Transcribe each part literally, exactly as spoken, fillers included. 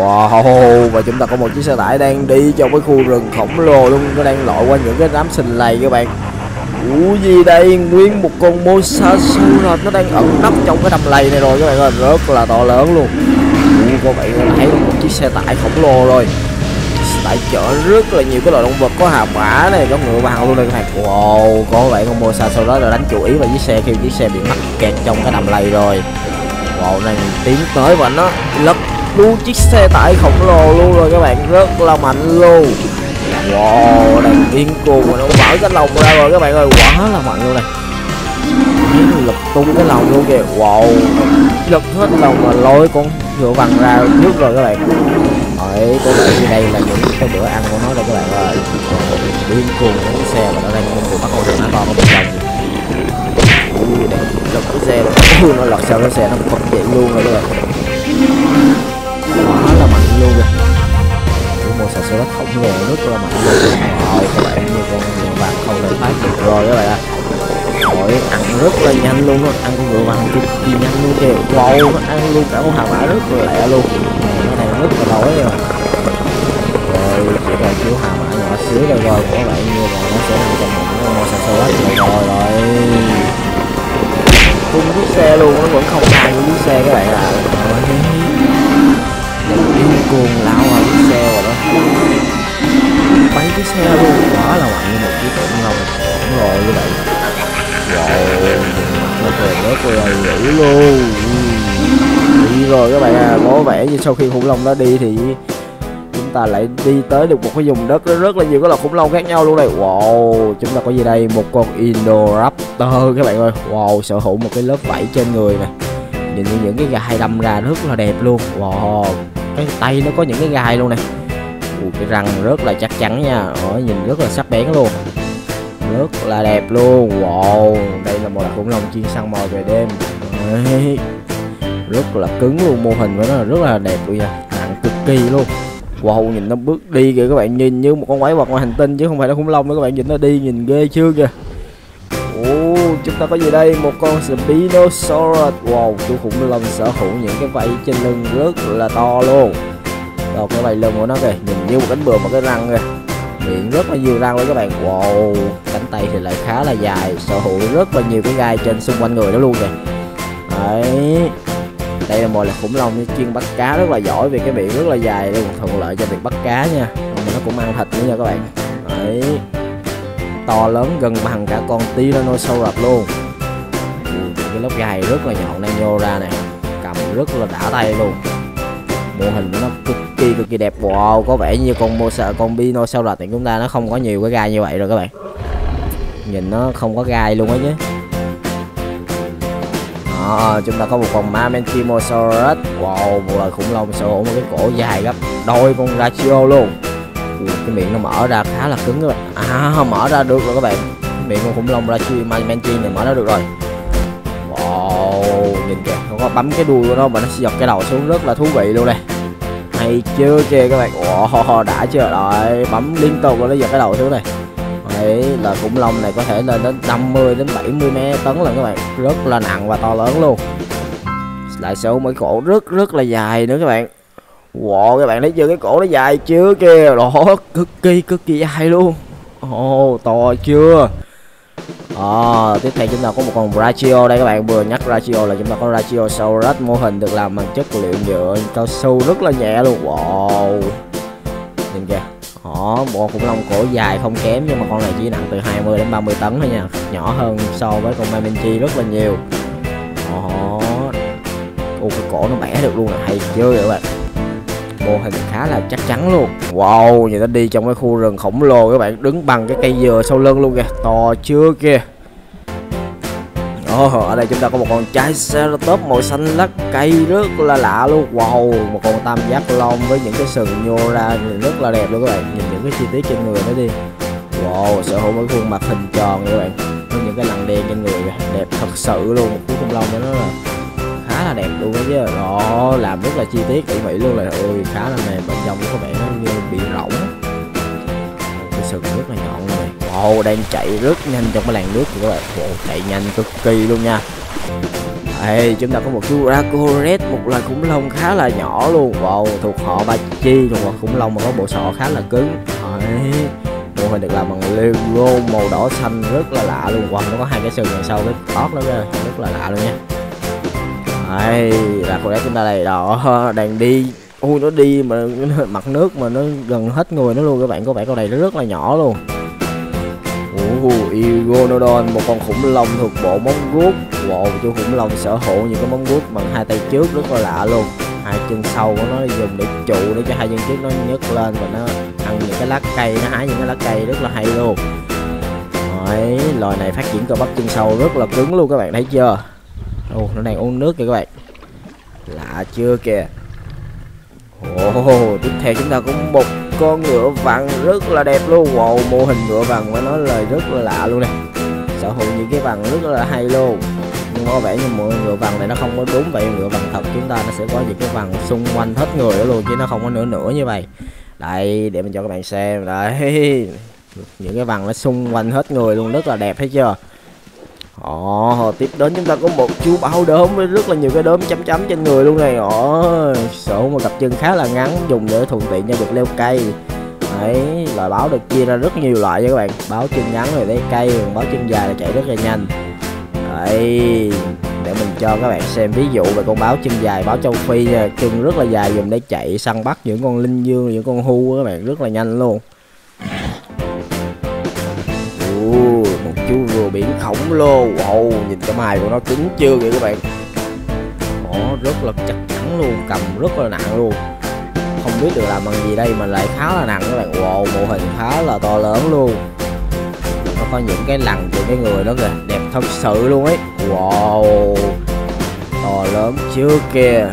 Wow, và chúng ta có một chiếc xe tải đang đi trong cái khu rừng khổng lồ luôn, nó đang lội qua những cái đám sình lầy các bạn. Ủa gì đây, nguyên một con Mosasaurus nó đang ẩn nấp trong cái đầm lầy này rồi các bạn ơi, rất là to lớn luôn. Ủa, các bạn thấy một chiếc xe tải khổng lồ rồi, tải chở rất là nhiều cái loại động vật, có hà mã này, có ngựa bào luôn đây các bạn. Wow, có vậy con Mosasaurus là đánh chú ý vào chiếc xe khi chiếc xe bị mắc kẹt trong cái đầm lầy rồi. Wow, này tiến tới và nó lật luôn chiếc xe tải khổng lồ luôn rồi các bạn, rất là mạnh luôn. Wow, đang điên cuồng mà nó mở cái lồng ra rồi các bạn ơi, quá là mạnh luôn này. Lật tung cái lồng luôn kìa. Wow, lật hết lồng mà lôi con ngựa vằn ra trước rồi các bạn. Đấy, có vẻ như đây là những cái bữa ăn của nó đây các bạn ơi. Điên cuồng cái xe mà nó đang cùng bắt con đường nó to có bên trong. Ui, đang lật cái xe rồi. Ui, nó lật sau cái xe nó phật dậy luôn rồi các bạn. Quá là mạnh luôn kìa. Một sản xuất khổng lồ rất là mạnh luôn. Rồi các bạn, như con ngựa vằn không thể thoát được rồi các bạn ạ. Rồi ăn rất là nhanh luôn, ăn con ngựa vằn cực kỳ nhanh luôn kìa. Wow, nó ăn luôn cả con hà mã rất là lẹ luôn. Nó này rất là đói rồi. Rồi chỉ còn thiếu hà mã nhỏ xíu đây rồi, có vẻ như là nó sẽ nằm trong một con sản xuất rồi rồi rồi. Tung chiếc xe luôn, nó vẫn không mang những chiếc xe các bạn ạ. Điên cuồng lao vào chiếc xe rồi đó, bắn chiếc xe luôn, quá là mạnh như một chiếc khủng long khổng lồ như vậy. Wow, nó trời rất là dữ luôn. Đi rồi các bạn à, có vẻ như sau khi khủng long đó đi thì chúng ta lại đi tới được một cái vùng đất rất là nhiều các loại khủng long khác nhau luôn đây. Wow, chúng ta có gì đây, một con Indoraptor các bạn ơi. Wow, sở hữu một cái lớp vảy trên người này, nhìn như những cái gai đâm ra rất là đẹp luôn. Wow, cái tay nó có những cái gai luôn này. Ủa, cái răng rất là chắc chắn nha. Đó, nhìn rất là sắc bén luôn, rất là đẹp luôn. Wow, đây là một loài khủng long chuyên săn mồi về đêm. Đấy, rất là cứng luôn, mô hình của nó là rất là đẹp luôn nha, nặng cực kỳ luôn. Wow, nhìn nó bước đi kìa các bạn, nhìn như một con quái vật ngoài hành tinh chứ không phải là khủng long nữa các bạn, nhìn nó đi nhìn ghê chưa kìa. Ồ, chúng ta có gì đây, một con Spinosaurus. Wow, chú khủng long sở hữu những cái vảy trên lưng rất là to luôn. Rồi cái vảy lưng của nó kìa, nhìn như một cánh bướm mà cái răng kìa, miệng rất là nhiều răng luôn các bạn. Wow, cánh tay thì lại khá là dài, sở hữu rất là nhiều cái gai trên xung quanh người đó luôn kìa. Đấy, đây là một loài khủng long chuyên bắt cá rất là giỏi vì cái miệng rất là dài luôn, thuận lợi cho việc bắt cá nha. Mà nó cũng ăn thịt nữa nha các bạn. Đấy, to lớn gần bằng cả con Tyrannosaurus luôn. Cái lớp gai rất là nhọn đang nhô ra này, cầm rất là đã tay luôn. Mô hình của nó cực kỳ cực kỳ đẹp. Wow, có vẻ như con Mosa con Spinosaurus thì chúng ta nó không có nhiều cái gai như vậy rồi các bạn, nhìn nó không có gai luôn á chứ. Đó, chúng ta có một con Mamenchimasaurus. Wow, một loài khủng long sở hữu một cái cổ dài gấp đôi con Brachio luôn. Ui, cái miệng nó mở ra khá là cứng các bạn. À, mở ra được rồi các bạn, miệng con khủng long Brachio Mamenchi này mở ra được rồi. Wow, nhìn kìa, nó có bấm cái đuôi của nó mà nó sẽ dọc cái đầu xuống, rất là thú vị luôn đây. Hay chưa kìa các bạn. Wow, đã chưa, rồi bấm liên tục rồi nó giật cái đầu xuống này. Đấy, là khủng long này có thể lên đến năm mươi đến bảy mươi tấn lần các bạn, rất là nặng và to lớn luôn. Lại sở hữu một cổ rất rất là dài nữa các bạn. Wow, các bạn thấy chưa, cái cổ nó dài chưa kìa, đó cực kỳ cực kỳ dài luôn. Ồ, oh, to chưa. À, tiếp theo chúng ta có một con Brachio đây các bạn, vừa nhắc Brachio là chúng ta có Brachiosaurus, mô hình được làm bằng chất liệu nhựa cao su rất là nhẹ luôn. Wow, nhìn kìa. Đó, bộ khủng long cổ dài không kém nhưng mà con này chỉ nặng từ hai mươi đến ba mươi tấn thôi nha, nhỏ hơn so với con Mamenchi rất là nhiều. Đó, ô, cái cổ nó bẻ được luôn là hay chưa vậy các bạn, mô hình khá là chắc chắn luôn. Wow, nhìn nó đi trong cái khu rừng khổng lồ các bạn, đứng bằng cái cây dừa sau lưng luôn kìa, to chưa kìa. Đó, ở đây chúng ta có một con Triceratops màu xanh lá cây rất là lạ luôn. Wow, một con tam giác long với những cái sừng nhô ra rất là đẹp luôn các bạn, nhìn những cái chi tiết trên người nó đi. Wow, sở hữu một khuôn mặt hình tròn các bạn, với những cái lằn đen trên người kìa, đẹp thật sự luôn. Một chú khủng long đó nó là khá là đẹp luôn đó chứ. Đó, làm rất là chi tiết tỉ mỉ luôn, là ôi khá là mềm, bên trong có vẻ nó như bị rỗng, cái sừng rất là nhọn luôn này. Wow, đang chạy rất nhanh trong cái làn nước của các bạn. Wow, chạy nhanh cực kỳ luôn nha. Đây, chúng ta có một chú Dracoret, một loài khủng long khá là nhỏ luôn. Wow, thuộc họ Bachi, thuộc họ khủng long mà có bộ sọ khá là cứng. Đấy, mô hình được làm bằng Lego màu đỏ xanh rất là lạ luôn. Wow, nó có hai cái sừng đằng sau với tót đó kìa, rất là lạ luôn nha. Đây, Dracoret chúng ta đây đó, đang đi. Ui, nó đi mà mặt nước mà nó gần hết người nó luôn các bạn. Có vẻ con này nó rất là nhỏ luôn. Uh, Iguanodon, một con khủng long thuộc bộ móng vuốt. Wow, chú khủng long sở hữu những cái móng vuốt bằng hai tay trước rất là lạ luôn. Hai chân sau của nó dùng để trụ để cho hai chân trước nó nhấc lên và nó ăn những cái lá cây, nó hái những cái lá cây rất là hay luôn. Đấy, loài này phát triển cơ bắp chân sau rất là cứng luôn các bạn thấy chưa? Ồ, nó đang uống nước kìa các bạn. Lạ chưa kìa. Ồ, tiếp theo chúng ta có một con ngựa vằn rất là đẹp luôn. Wow, mô hình ngựa vằn phải nói lời rất là lạ luôn nè. Sở hữu những cái vằn rất là hay luôn. Nhưng có vẻ như mọi ngựa vằn này nó không có đúng vậy. Ngựa vằn thật chúng ta nó sẽ có những cái vằn xung quanh hết người đó luôn, chứ nó không có nửa nửa như vậy. Đây, để mình cho các bạn xem. Đấy, những cái vằn nó xung quanh hết người luôn, rất là đẹp thấy chưa? Ồ, tiếp đến chúng ta có một chú báo đốm với rất là nhiều cái đốm chấm chấm trên người luôn này. Ồ, sở hữu một cặp chân khá là ngắn, dùng để thuận tiện cho việc leo cây. Đấy, loài báo được chia ra rất nhiều loại nha các bạn. Báo chân ngắn rồi lấy cây, còn báo chân dài là chạy rất là nhanh. Đấy, để mình cho các bạn xem ví dụ về con báo chân dài, báo châu Phi nha. Chân rất là dài, dùng để chạy săn bắt những con linh dương, những con hu các bạn, rất là nhanh luôn. Uh, một chú rùa biển khổng lồ. Wow, nhìn cái mài của nó cứng chưa kìa các bạn. Đó, rất là chắc chắn luôn, cầm rất là nặng luôn. Không biết được làm bằng gì đây mà lại khá là nặng các bạn. Wow, mô hình khá là to lớn luôn. Nó có những cái lằn trên cái người đó kìa, đẹp thật sự luôn ấy. Wow, to lớn chưa kìa.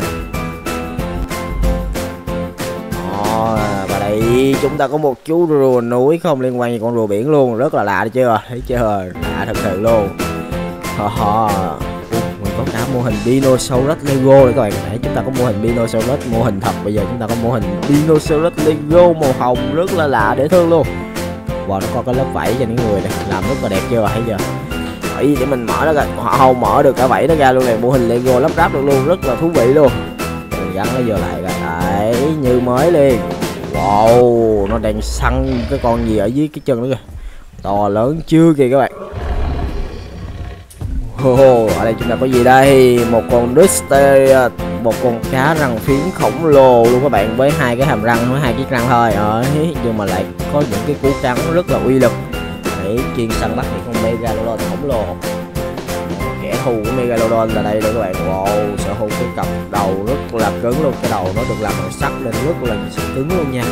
Và đây chúng ta có một chú rùa núi không liên quan gì con rùa biển luôn, rất là lạ chưa, thấy chưa, lạ thật sự luôn. Ho mình có cả mô hình Dinosaurus Lego này các bạn. Để chúng ta có mô hình Dinosaurus mô hình thật, bây giờ chúng ta có mô hình Dinosaurus Lego màu hồng rất là lạ dễ thương luôn. Wow, nó có cái lớp vảy trên những người này, làm rất là đẹp chưa, thấy chưa? Đấy, để mình mở nó ra, họ không mở được cả vảy nó ra luôn này, mô hình Lego lắp ráp được luôn, rất là thú vị luôn. Mình gắn nó vô lại ra, đấy, như mới liền. Wow, nó đang săn cái con gì ở dưới cái chân đó kìa, to lớn chưa kìa các bạn. Oh, ở đây chúng ta có gì đây? Một con Duster, một con cá răng phiến khổng lồ luôn các bạn, với hai cái hàm răng, với hai cái răng thôi. Đấy, nhưng mà lại có những cái cú cắn rất là uy lực. Để chuyên săn bắt những con Megalodon khổng lồ. Kẻ thù của Megalodon là đây đây các bạn. Wow, sở hữu cái cặp đầu rất là cứng luôn, cái đầu nó được làm bằng sắt nên rất là cứng luôn nha.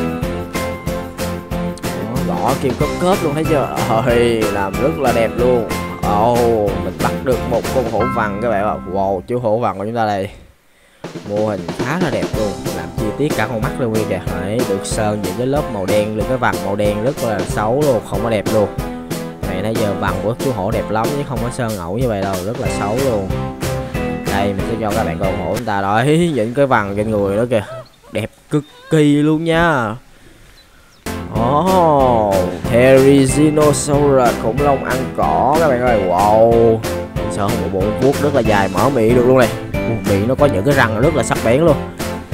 Đó, gõ kim cớp cớp luôn thấy chưa? Ôi, làm rất là đẹp luôn. Oh, mình bắt được một con hổ vằn các bạn ạ. Wow, chú hổ vằn của chúng ta đây, mô hình khá là đẹp luôn, làm chi tiết cả con mắt luôn kìa. Đấy, được sơn những cái lớp màu đen lên cái vằn màu đen rất là xấu luôn, không có đẹp luôn. Này nãy giờ vằn của chú hổ đẹp lắm chứ không có sơn ẩu như vậy đâu, rất là xấu luôn. Đây mình sẽ cho các bạn con hổ chúng ta đấy, những cái vằn trên người đó kìa, đẹp cực kỳ luôn nha. Oh, Therizinosaurus, khủng long ăn cỏ các bạn ơi. Wow, sở hữu một bộ vuốt rất là dài, mở miệng được luôn này. Miệng nó có những cái răng rất là sắc bén luôn.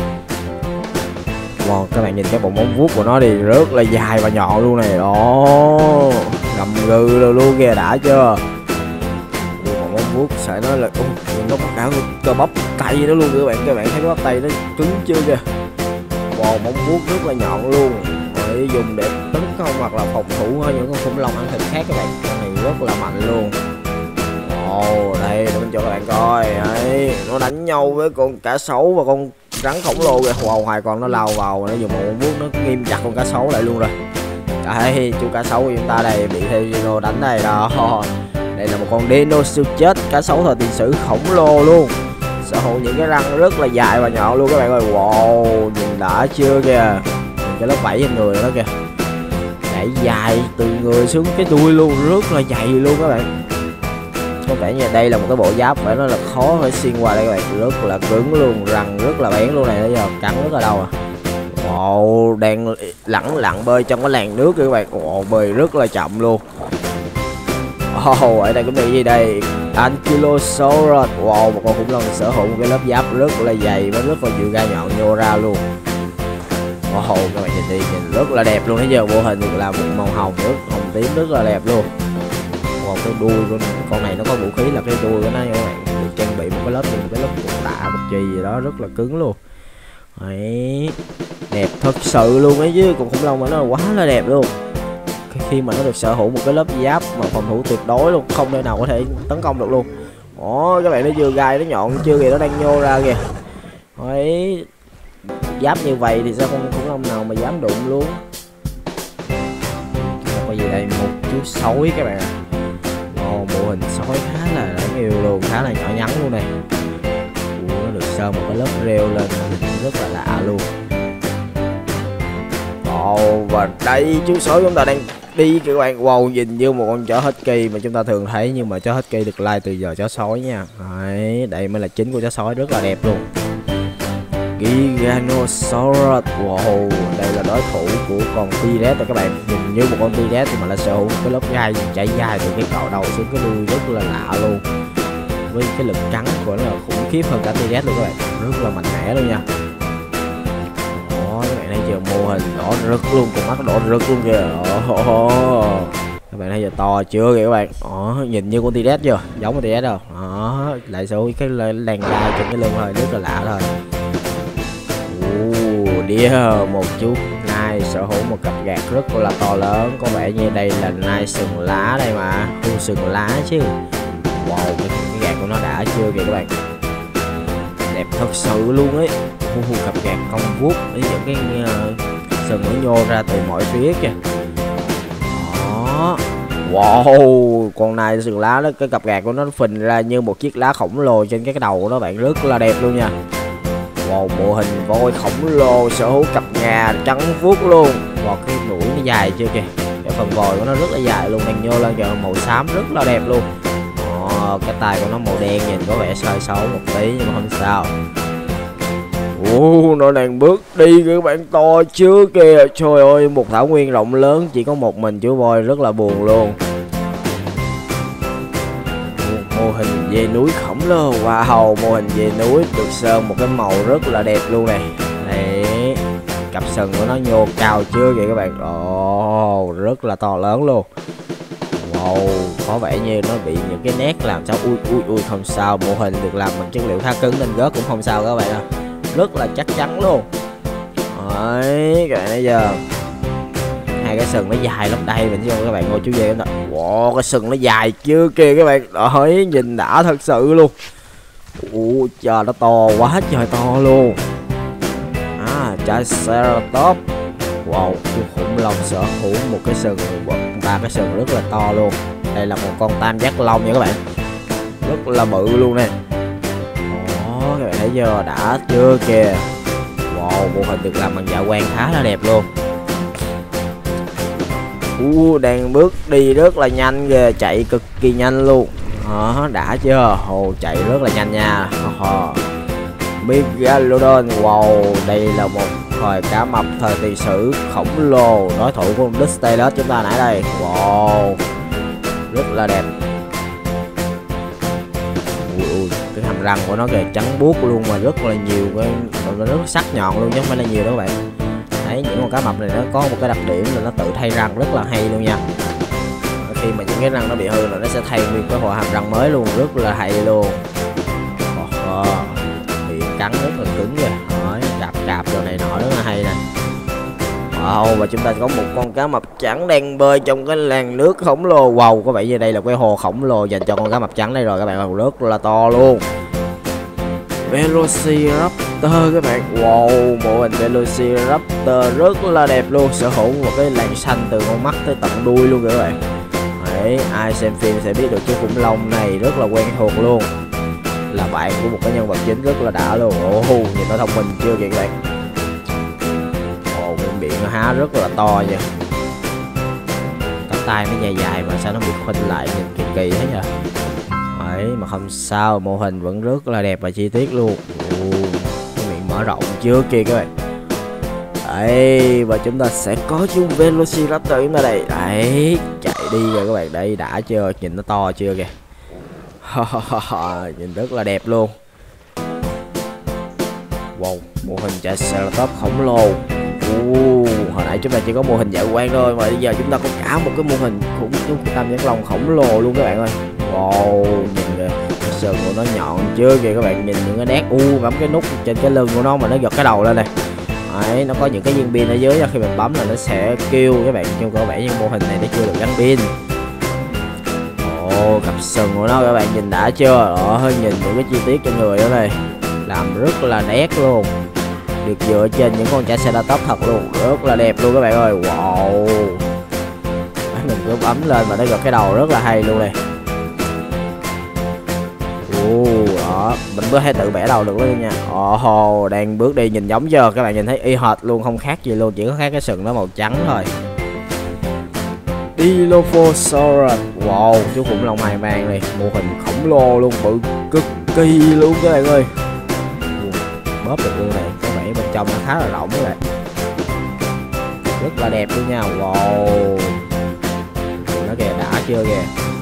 Wow, các bạn nhìn cái bộ móng vuốt của nó thì rất là dài và nhọn luôn này. Đó, gầm gừ rồi luôn kìa, đã chưa? Bộ móng vuốt sẽ nói là uh, nó có cả cơ bắp tay đó luôn các bạn. Các bạn thấy cái bắp tay nó cứng chưa kìa? Wow, móng vuốt rất là nhọn luôn, để dùng để tấn công hoặc là phòng thủ hơn những con khủng long ăn thịt khác các bạn. Con này rất là mạnh luôn. Ồ, đây để mình cho các bạn coi. Đấy, nó đánh nhau với con cá sấu và con rắn khổng lồ kìa. Wow, hai con nó lao vào, nó dùng một con vuốt nó ghim chặt con cá sấu lại luôn rồi. Đây, chú cá sấu của chúng ta đây bị theo Dino đánh đây đó. Đây là một con dino siêu chết, cá sấu thời tiền sử khổng lồ luôn, sở hữu những cái răng rất là dài và nhọn luôn các bạn ơi. Wow, nhìn đã chưa kìa, cái lớp vảy trên người đó kìa, đẩy dài từ người xuống cái đuôi luôn, rất là dày luôn các bạn. Có vẻ như đây là một cái bộ giáp phải nói là khó phải xuyên qua đây các bạn, rất là cứng luôn, răng rất là bén luôn này, bây giờ cắn rất là đau à. Wow, đang lẳng lặng bơi trong cái làn nước kìa các bạn. Wow, bơi rất là chậm luôn. Oh, ở đây có bị gì đây? Ankylosaurus. Wow, một con khủng long sở hữu một cái lớp giáp rất là dày và rất là nhiều gai nhọn nhô ra luôn. Wow, các bạn nhìn đi, nhìn rất là đẹp luôn. Thấy giờ mô hình được làm một màu hồng rất hồng tím rất là đẹp luôn. Wow, cái đuôi của con này nó có vũ khí là cái đuôi của nó nha các bạn, được trang bị một cái lớp một cái lớp cục tạ một chì gì đó rất là cứng luôn. Đấy, đẹp thật sự luôn ấy chứ, con khủng long mà nó quá là đẹp luôn. Khi mà nó được sở hữu một cái lớp giáp mà phòng thủ tuyệt đối luôn, không nơi nào có thể tấn công được luôn. Ồ, các bạn nó vừa gai nó nhọn chưa kìa, nó đang nhô ra kìa. Đấy, giáp như vậy thì sao con khủng long nào mà dám đụng luôn. Có gì đây, một chú sói các bạn ạ. Ồ, mô hình sói khá là đáng yêu luôn, khá là nhỏ nhắn luôn này. Ủa, nó được sơn một cái lớp rêu lên rất là lạ luôn. Ồ, và đây chú sói chúng ta đang đi các bạn. Wow, nhìn như một con chó husky mà chúng ta thường thấy, nhưng mà chó husky được lai từ giờ chó sói nha. Đấy, đây mới là chính của chó sói, rất là đẹp luôn. Giganosaurus. Wow, đây là đối thủ của con T-Rex rồi các bạn. Nhìn như một con T-Rex thì mà là sở hữu cái lớp gai chảy dài từ cái cạo đầu xuống cái đuôi rất là lạ luôn. Với cái lực cắn của nó là khủng khiếp hơn cả T-Rex luôn các bạn, rất là mạnh mẽ luôn nha. Đó, các bạn thấy giờ mô hình đỏ rực luôn, con mắt đỏ rực luôn kìa. Oh, các bạn thấy giờ to chưa kìa các bạn. Đó, nhìn như con T-Rex chưa, giống con T-Rex đâu. Đó, lại sở hữu cái làn da trên cái lưng thôi, rất là lạ thôi. Deer, một chú nai sở hữu một cặp gạt rất là to lớn. Có vẻ như đây là nai sừng lá đây mà, khu sừng lá chứ. Wow, cái, cái gạt của nó đã chưa kìa các bạn, đẹp thật sự luôn ấy. Uh, cặp gạt cong vuốt với những cái uh, sừng nó nhô ra từ mọi phía kìa. Đó, wow, con nai sừng lá đó, cái cặp gạt của nó phình ra như một chiếc lá khổng lồ trên cái đầu của nó bạn, rất là đẹp luôn nha. Wow, mô hình voi khổng lồ sở hữu cặp ngà trắng vuốt luôn. Wow, cái mũi nó dài chưa kìa, cái phần vòi của nó rất là dài luôn, đang nhô lên kìa, màu xám rất là đẹp luôn. Ồ, cái tai của nó màu đen nhìn có vẻ sai xấu một tí nhưng mà không sao. Ồ, nó đang bước đi các bạn, to chưa kìa. Trời ơi, một thảo nguyên rộng lớn chỉ có một mình chú voi, rất là buồn luôn. Mô hình dê núi khổng lồ. Wow, mô hình dê núi được sơn một cái màu rất là đẹp luôn này. Đấy, cặp sừng của nó nhô cao chưa kìa các bạn. Ồ, oh, rất là to lớn luôn. Wow, có vẻ như nó bị những cái nét làm sao. Ui ui ui, không sao, mô hình được làm bằng chất liệu khá cứng nên rớt cũng không sao các bạn ạ. Rất là chắc chắn luôn. Đấy, các bạn bây giờ hai cái sừng nó dài lắm đây, mình xem các bạn ngồi chú về đó. Wow, cái sừng nó dài chưa kìa các bạn. Đấy, nhìn đã thật sự luôn. Ủa trời, nó to quá trời to luôn. À, Triceratops. Wow, chú khủng long sở hữu một cái sừng, ba cái sừng rất là to luôn. Đây là một con tam giác long nha các bạn, rất là bự luôn nè. Đó, các bạn thấy giờ đã chưa kìa. Wow, mô hình được làm bằng dạ quang khá là đẹp luôn. Uh, đang bước đi rất là nhanh kìa, chạy cực kỳ nhanh luôn. Đó, đã chưa. Ồ, chạy rất là nhanh nha. uh, Megalodon. Wow, đây là một thời cá mập thời tiền sử khổng lồ, đối thủ của Dustylus chúng ta nãy đây. Wow, rất là đẹp. Ui, ui, cái hàm răng của nó kìa, trắng buốt luôn mà rất là nhiều cái, nó rất sắc nhọn luôn chứ không phải là nhiều đâu các bạn. Đấy, những con cá mập này nó có một cái đặc điểm là nó tự thay răng rất là hay luôn nha. Khi mà những cái răng nó bị hư là nó sẽ thay nguyên cái bộ hàm răng mới luôn, rất là hay luôn. Oh, miệng cắn rất là cứng kìa. Đấy, cạp cạp đồ này nọ rất là hay nè. Wow, và chúng ta có một con cá mập trắng đang bơi trong cái làn nước khổng lồ. Wow, có vẻ như đây là cái hồ khổng lồ dành cho con cá mập trắng đây rồi các bạn, rất là to luôn. Velociraptor các bạn. Wow, mô hình Velociraptor rất là đẹp luôn, sở hữu một cái làn xanh từ con mắt tới tận đuôi luôn kìa các bạn. Đấy, ai xem phim sẽ biết được chú khủng long này rất là quen thuộc luôn, là bạn của một cái nhân vật chính rất là đã luôn. Ồ, oh, nhìn nó thông minh chưa kìa các bạn. Ồ, oh, cái miệng nó há rất là to nha, cái tay nó dài dài mà sao nó bị khuynh lại, nhìn kỳ kỳ thế nhờ. Đấy, mà không sao, mô hình vẫn rất là đẹp và chi tiết luôn. Ồ, cái miệng mở rộng chưa kìa các bạn. Đấy, và chúng ta sẽ có chung Velociraptor chúng ta đây. Đấy, chạy đi rồi các bạn. Đây, đã chưa? Nhìn nó to chưa kìa. Nhìn rất là đẹp luôn. Wow, mô hình Triceratops khổng lồ. uh, Hồi nãy chúng ta chỉ có mô hình dạo quan thôi, mà bây giờ chúng ta có cả một cái mô hình khủng tam giác long khổng lồ luôn các bạn ơi. Wow, nhìn kìa, cái sừng của nó nhọn chưa kìa các bạn. Nhìn những cái nét u bấm cái nút trên cái lưng của nó mà nó giật cái đầu lên này. Đấy, nó có những cái viên pin ở dưới, khi mình bấm là nó sẽ kêu các bạn. Nhưng có vẻ như mô hình này nó chưa được gắn pin. Ồ, cặp sừng của nó các bạn nhìn đã chưa? Đó, nhìn những cái chi tiết trên người đó này, làm rất là nét luôn, được dựa trên những con Triceratops thật luôn, rất là đẹp luôn các bạn ơi. Wow, mình cứ bấm lên mà nó giật cái đầu rất là hay luôn này. Ồ, đó, mình có thể tự bẻ đầu được luôn nha. Ồ, đang bước đi nhìn giống chưa? Các bạn nhìn thấy y hệt luôn, không khác gì luôn, chỉ có khác cái sừng nó màu trắng thôi. Dilophosaurus, wow, chú khủng long hai mang này, mô hình khổng lồ luôn, bự cực kỳ luôn các bạn ơi. Bóp được luôn này, có vẻ bên trong nó khá là rộng các bạn, rất là đẹp luôn nha. Wow, nó kìa, đã chưa kìa.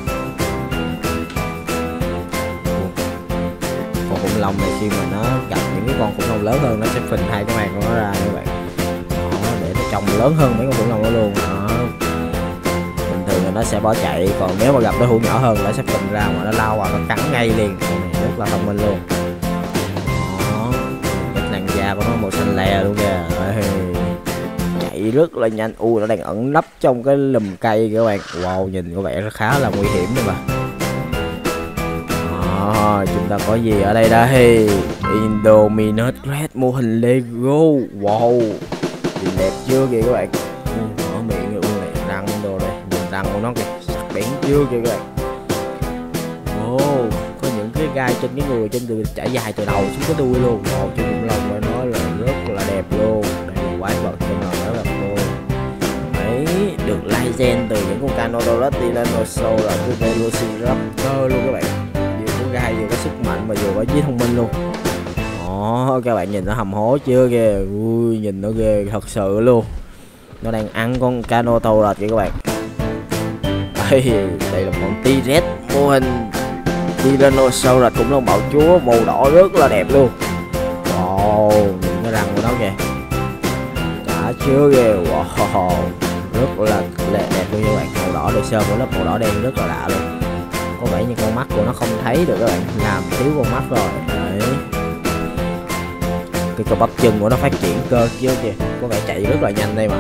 Con khủng long này khi mà nó gặp những cái con khủng long lớn hơn, nó sẽ phình hai cái màng của nó ra các bạn. Đó, để nó trông lớn hơn mấy con khủng long đó luôn. Đó, thường là nó sẽ bỏ chạy, còn nếu mà gặp đối thủ nhỏ hơn nó sẽ phình ra mà nó lao vào nó cắn ngay liền. Con này rất là thông minh luôn. Đó, cái làn da của nó màu xanh lè luôn kìa. Chạy rất là nhanh. U, nó đang ẩn nấp trong cái lùm cây các bạn. Wow, nhìn có vẻ khá là nguy hiểm nhưng mà. Đó, chúng ta có gì ở đây đây? Indominus Rex, mô hình Lego. Wow, nhìn đẹp chưa kìa các bạn. Mở miệng luôn này, răng đồ đây, răng của nó kìa, sắc bén chưa kìa các bạn. Ồ, oh, có những cái gai trên cái người, trên từ trải dài từ đầu xuống cái đuôi luôn. Ồ, chú khủng long phải nói là rất là đẹp luôn. Đây là quái vật trên người rất là luôn. Đấy, được lai gen từ những con Carnotaurus, Tyrannosaurus và cái Velociraptor luôn các bạn. Vừa có gai, vừa có sức mạnh mà vừa có trí thông minh luôn. Ồ, các bạn nhìn nó hầm hố chưa kìa. Ui, nhìn nó ghê thật sự luôn. Nó đang ăn con Carnotaurus kìa các bạn. Đây, đây là con T-Rex, mô hình Tyrannosaurus cũng long bạo chúa, màu đỏ rất là đẹp luôn. Wow, nhìn cái răng của nó kìa, đã chưa kìa. Wow, rất là đẹp luôn các bạn. Màu đỏ được sơn của lớp màu đỏ đen rất là lạ luôn. Có vẻ như con mắt của nó không thấy được các bạn, làm thiếu con mắt rồi. Đấy, cái cơ bắp chân của nó phát triển cơ chứ kìa, có vẻ chạy rất là nhanh đây mà.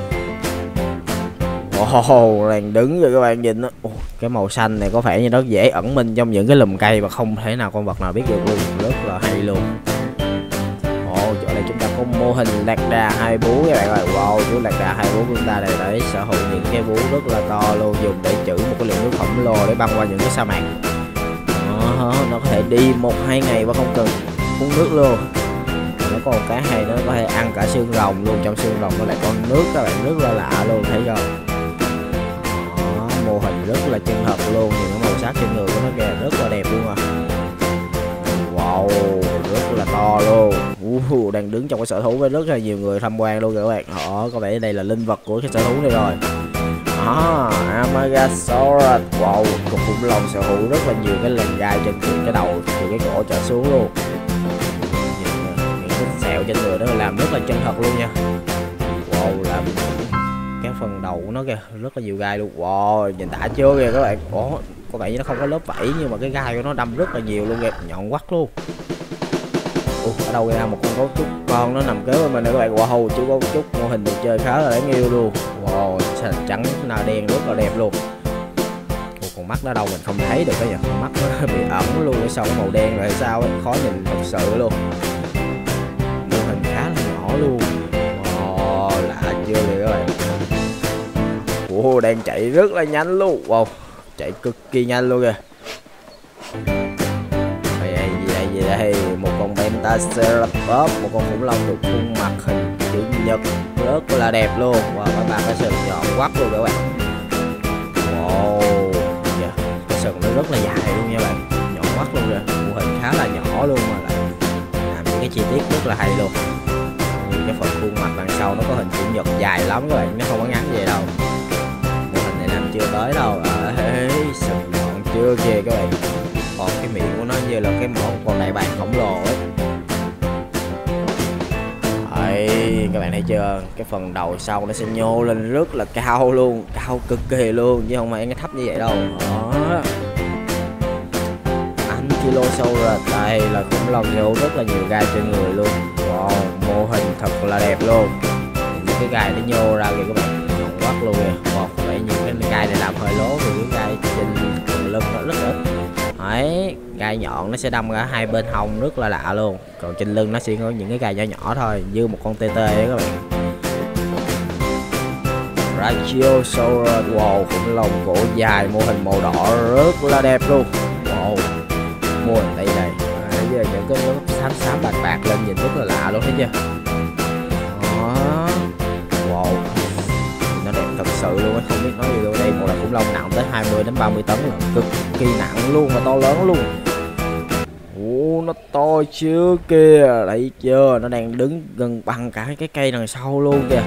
Ồ, đang đứng rồi các bạn nhìn nó. Ồ, cái màu xanh này có vẻ như nó dễ ẩn mình trong những cái lùm cây và không thể nào con vật nào biết được luôn, rất là hay luôn. Ồ, chỗ này chúng ta có mô hình lạc đà hai bú các bạn ơi. Wow, chú lạc đà hai bú của chúng ta đây đấy, sở hữu những cái bú rất là to luôn, dùng để trữ một cái lượng nước khổng lồ để băng qua những cái sa mạc. Đó, nó có thể đi một hai ngày và không cần uống nước luôn. Nó có một cái hay, nó có thể ăn cả xương rồng luôn, trong xương rồng nó lại có nước các bạn, rất là lạ luôn, thấy không? Đó, mô hình rất là chân thật luôn, những cái màu sắc trên người của nó kìa, rất là đẹp luôn à. Wow, rất là to luôn. Uh, đang đứng trong cái sở thú với rất là nhiều người tham quan luôn các bạn. Họ có vẻ đây là linh vật của cái sở thú này rồi. Đó, Amagasaurus. Wow, cục khủng long sở hữu rất là nhiều cái làn gai trên cái đầu, từ cái cổ trở xuống luôn. Những cái sẹo trên người đó làm rất là chân thật luôn nha. Wow, làm cái phần đầu của nó kìa, rất là nhiều gai luôn. Wow, nhìn đã chưa kìa các bạn. Ủa, có vẻ như nó không có lớp vảy nhưng mà cái gai của nó đâm rất là nhiều luôn kìa, nhọn quắt luôn. Ủa, ở đâu ra một con gấu trúc con nó nằm kế bên mình nè các bạn. Wow, chú gấu trúc mô hình được chơi khá là đáng yêu luôn. Wow, trắng là đen rất là đẹp luôn. Ủa, còn mắt nó đâu mình không thấy được đó nhỉ, con mắt nó bị ẩn luôn ở sau cái màu đen rồi sao ấy, khó nhìn thật sự luôn. Mô hình khá là nhỏ luôn. Wow, lạ chưa vậy các bạn. Ủa, đang chạy rất là nhanh luôn. Wow, chạy cực kỳ nhanh luôn kìa. Đây, gì đây, gì đây, một con Pentaceratops, một con khủng long được khuôn mặt hình chữ nhật rất là đẹp luôn. Wow, các bạn cái sừng nhọn quắt luôn các bạn. Wow, yeah, cái sừng nó rất là dài luôn nha bạn, nhọn quắt luôn kìa, mô hình khá là nhỏ luôn mà lại làm những cái chi tiết rất là hay luôn. cái phần khuôn mặt đằng sau nó có hình chữ nhật dài lắm các bạn, nó không có ngắn vậy đâu. Mô hình này làm chưa tới đâu. Ấy, sừng nhọn chưa kìa các bạn. Còn cái miệng của nó như là cái một con đại bàng khổng lồ ấy. Đấy, các bạn thấy chưa? Cái phần đầu sau nó sẽ nhô lên rất là cao luôn, cao cực kỳ luôn, chứ không phải cái thấp như vậy đâu. Đó. Ankylosaurus, đây là khủng long sở hữu rất là nhiều gai trên người luôn. Wow, mô hình thật là đẹp luôn. Những cái gai nó nhô ra kìa các bạn, nhọn quắc luôn kìa. Wow, vậy những cái gai này làm hơi lố vì cái gai trên phần lưng nó rất ít. Đấy, gai nhọn nó sẽ đâm ra hai bên hông rất là lạ luôn. Còn trên lưng nó sẽ có những cái gai nhỏ nhỏ thôi, như một con tê tê đấy các bạn. Brachiosaurus, wow, khủng long cổ dài, mô hình màu đỏ rất là đẹp luôn. Wow, mô hình đây này, bây giờ những cái lớp xám xám bạc bạc lên nhìn rất là lạ luôn, thấy chưa? Đó, wow, nó đẹp thật sự luôn, không biết nói gì luôn. Đây một loài khủng long nặng tới hai mươi đến ba mươi tấn là cực kỳ nặng luôn và to lớn luôn. Ồ, nó to chưa kìa, thấy chưa? Nó đang đứng gần bằng cả cái cây đằng sau luôn kìa.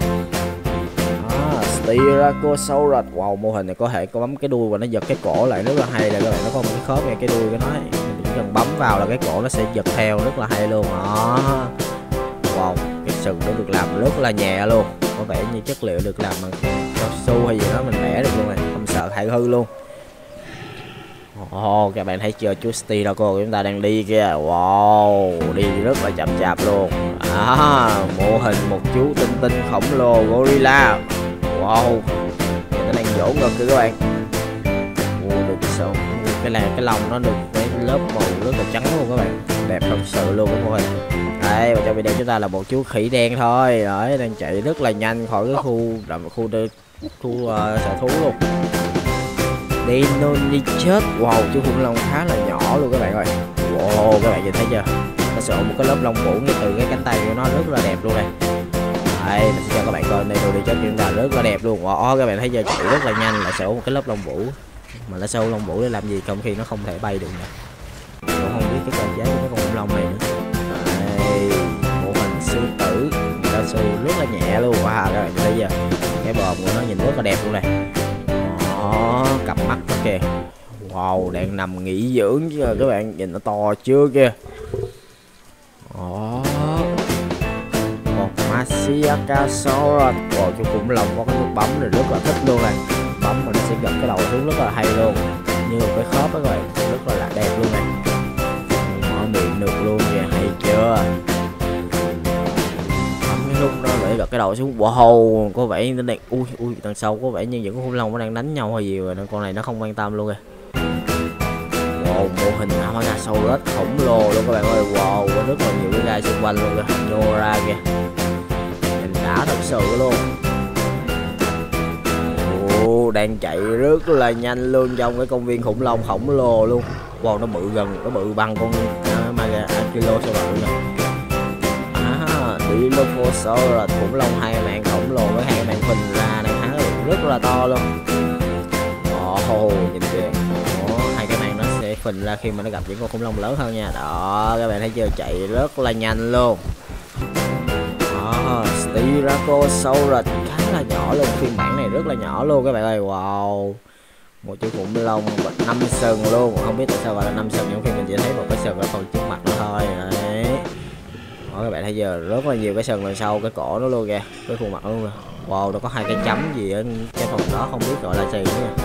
Styracosaurus, wow, mô hình này có thể có bấm cái đuôi và nó giật cái cổ lại rất là hay. Là các bạn, nó có một cái khớp ngay cái đuôi của nó ấy. Chỉ cần bấm vào là cái cổ nó sẽ giật theo, rất là hay luôn. Đó, wow, cái sừng nó được làm rất là nhẹ luôn, có vẻ như chất liệu được làm bằng cao su hay gì đó, mình vẽ được luôn này, không sợ hại hư luôn. Ồ, oh, các bạn thấy chưa, chú Styraco của chúng ta đang đi kìa. Wow, đi rất là chậm chạp luôn. À, mô hình một chú tinh tinh khổng lồ gorilla. Wow, nó đang vỗ ngực kìa các bạn. Wow, được sao cái là cái lông nó được cái lớp màu rất là trắng luôn các bạn, đẹp thật sự luôn các bạn. Đây, và trong video chúng ta là một chú khỉ đen thôi, đấy, đang chạy rất là nhanh khỏi cái khu khu khu, khu uh, sở thú luôn. Deinonychus, wow, chú khủng long khá là nhỏ luôn các bạn ơi. Wow, các bạn nhìn thấy chưa, nó sẽ một cái lớp lông vũ ngay từ cái cánh tay của nó rất là đẹp luôn đây. Đây, mình sẽ cho các bạn coi Deinonychus chúng ta rất là đẹp luôn. Wow, các bạn thấy chưa, chạy rất là nhanh, lại sẽ một cái lớp lông vũ. Mà nó sâu lông vũ để làm gì, trong khi nó không thể bay được nè. Cũng không biết cái cơ chế của cái con khủng long này nữa. Đây, mô hình sư tử cao su rất là nhẹ luôn. Wow, các bạn thấy chưa, cái bờm của nó nhìn rất là đẹp luôn này. Đó, cặp mắt nó kìa. Wow, đang nằm nghỉ dưỡng chứ các bạn, nhìn nó to chưa kìa. Đó, một Masiakasaurus, wow, chú khủng long có cái nút bấm này rất là thích luôn này. Bấm mình sẽ gật cái đầu xuống rất là hay luôn, như một cái khớp đó các bạn, rất là đẹp luôn này. Mở miệng được luôn kìa, hay chưa? Bấm cái nút đó để gật cái đầu xuống. Wow, có vẻ nó đang ui ui đằng sau có vẻ như những con khủng long nó đang đánh nhau hay gì rồi, con này nó không quan tâm luôn kìa. Wow, mô hình Amagasaurus khổng lồ luôn các bạn ơi. Wow, có rất là nhiều cái gai xung quanh luôn kìa, nhô ra kìa, nhìn đã thật sự luôn. Ồ, đang chạy rất là nhanh luôn trong cái công viên khủng long khổng lồ luôn. Wow, nó bự gần, nó bự bằng con Ankylosaurus luôn nè. À, Dilophosaurus, khủng long hai mạn khổng lồ với hai mạn phình ra đang khá rất là to luôn. Ồ, oh, nhìn kìa. Ồ, hai cái mạn nó sẽ phình ra khi mà nó gặp những con khủng long lớn hơn nha. Đó, các bạn thấy chưa, chạy rất là nhanh luôn. Đó, Styracosaurus khá là nhỏ luôn, phiên bản này rất là nhỏ luôn các bạn ơi. Wow, một chú khủng long năm sừng luôn, không biết tại sao gọi là năm sừng, trong khi mình chỉ thấy một cái sừng ở phần trước mặt nó thôi. Đấy, đó, các bạn thấy giờ rất là nhiều cái sừng đằng sau cái cổ nó luôn kìa, cái khuôn mặt luôn nè. Wow, nó có hai cái chấm gì ở cái phần đó không biết gọi là gì nữa.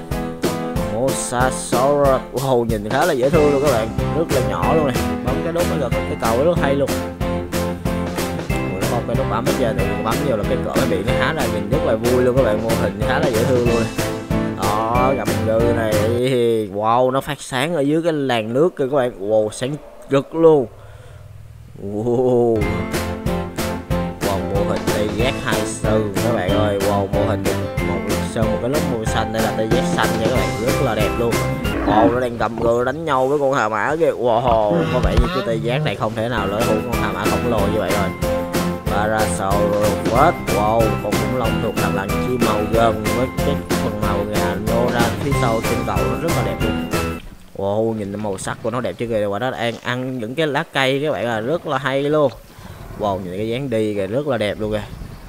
Mosasaurus, wow, nhìn khá là dễ thương luôn các bạn, rất là nhỏ luôn này. Bấm cái đốt nó gật cái cầu rất hay luôn. Không cái nút bấm hết trơn, thì bấm vô là cái cỡ cái biển nó há ra, nhìn rất là vui luôn các bạn, mô hình khá là dễ thương luôn này. Đó, gầm gừ này, wow, nó phát sáng ở dưới cái làn nước kìa các bạn. Wow, sáng rực luôn. Wow, wow, mô hình tê giác hai sư các bạn ơi. Wow, mô hình một sơn một cái lớp màu xanh, đây là tê giác xanh nha các bạn, rất là đẹp luôn. Wow, nó đang gầm gừ đánh nhau với con hà mã kìa. Wow, có vẻ như cái tê giác này không thể nào lỡ hủ con hà mã khổng lồ như vậy rồi. Parasaurolophus, wow, con khủng long thuộc hàng làng chim màu gần với cái phần màu gà nô ra phía sau trên đầu nó rất là đẹp luôn. Wow, nhìn màu sắc của nó đẹp chứ kìa, quả đó đang ăn những cái lá cây các bạn, là rất là hay luôn. Wow, nhìn cái dáng đi kìa, rất là đẹp luôn kìa.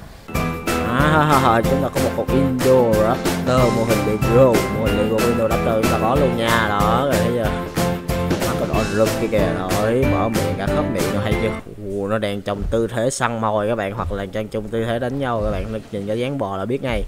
À, chúng ta có một con Indoraptor mô hình Lego, mô hình Lego Indoraptor chúng ta có luôn nha. Đó, rồi thấy chưa? Nó có đỏ rực kia kìa, rồi mở miệng cả khớp miệng nó hay chưa? Ồ, nó đang trong tư thế săn mồi các bạn, hoặc là đang trong tư thế đánh nhau các bạn, nhìn cái dáng bò là biết ngay.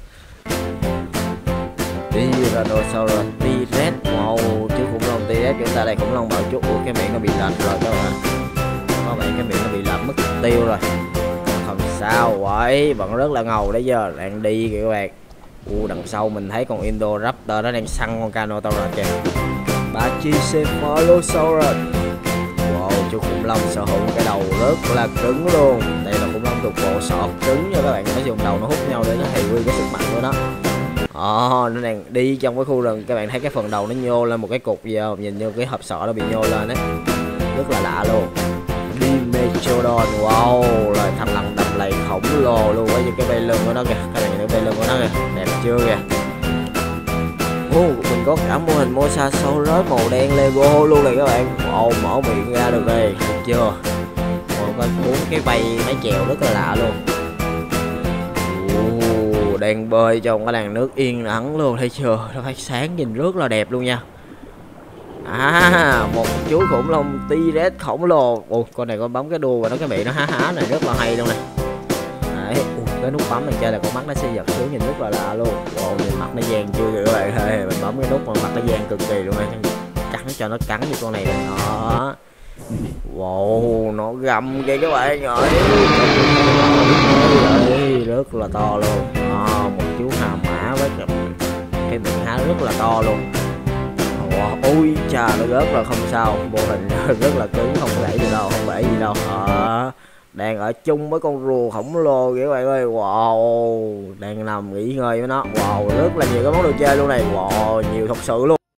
Tyrannosaurus T-Rex, wow, chú khủng long T-Rex chúng ta đây, khủng long bảo chú. Ủa, cái miệng nó bị lệch rồi các bạn, các bạn cái miệng nó bị lệch mất tiêu rồi. Không sao, vậy vẫn rất là ngầu đấy giờ, đang đi kìa các bạn. U đằng sau mình thấy con Indoraptor nó đang săn con Carnotaurus kìa. Brachycephalosaurus, wow, chú khủng long sở hữu cái đầu rất là cứng luôn. Đây là khủng long thuộc bộ sọ cứng nha các bạn, nó dùng đầu nó hút nhau để nó phát huy cái sức mạnh của nó. Ờ, nó đang đi trong cái khu rừng, các bạn thấy cái phần đầu nó nhô lên một cái cục gì không? Nhìn như cái hộp sọ nó bị nhô lên đấy, rất là lạ luôn. Dimetrodon, wow, là thằng lằn đầm lầy khổng lồ luôn, với cái bay lưng của nó kìa, các bạn thấy bay lưng của nó kìa, đẹp chưa kìa. Ô, mình có cả mô hình Mosasaurus màu đen Lego luôn này các bạn. Wow, mở miệng ra được đây, được chưa? Wow, có bốn cái bay máy chèo rất là lạ luôn. Ồ, đang bơi trong cái làn nước yên ắng luôn, thấy chưa? Nó phát sáng nhìn rất là đẹp luôn nha. À, một chú khủng long T-Rex khổng lồ. Ồ, con này con bấm cái đuôi và nó cái miệng nó há há này rất là hay luôn này. Đấy, ui, cái nút bấm này chơi là con mắt nó sẽ giật xuống, nhìn rất là lạ luôn. Ồ, nhìn mặt nó vàng chưa kìa các bạn ơi, mình bấm cái nút mà mặt nó vàng cực kỳ luôn này. Cắn cho nó cắn như con này này. Đó. Wow, nó gầm kìa các bạn ơi. Đấy, rất là to luôn. À, một chú hà mã với cái miệng há rất là to luôn. Wow, ôi chà, nó rớt là không sao, mô hình rất là cứng, không gãy gì đâu, không bể gì đâu. À, đang ở chung với con rùa khổng lồ kìa các bạn ơi. Wow, đang nằm nghỉ ngơi với nó. Wow, rất là nhiều cái món đồ chơi luôn này. Wow, nhiều thật sự luôn.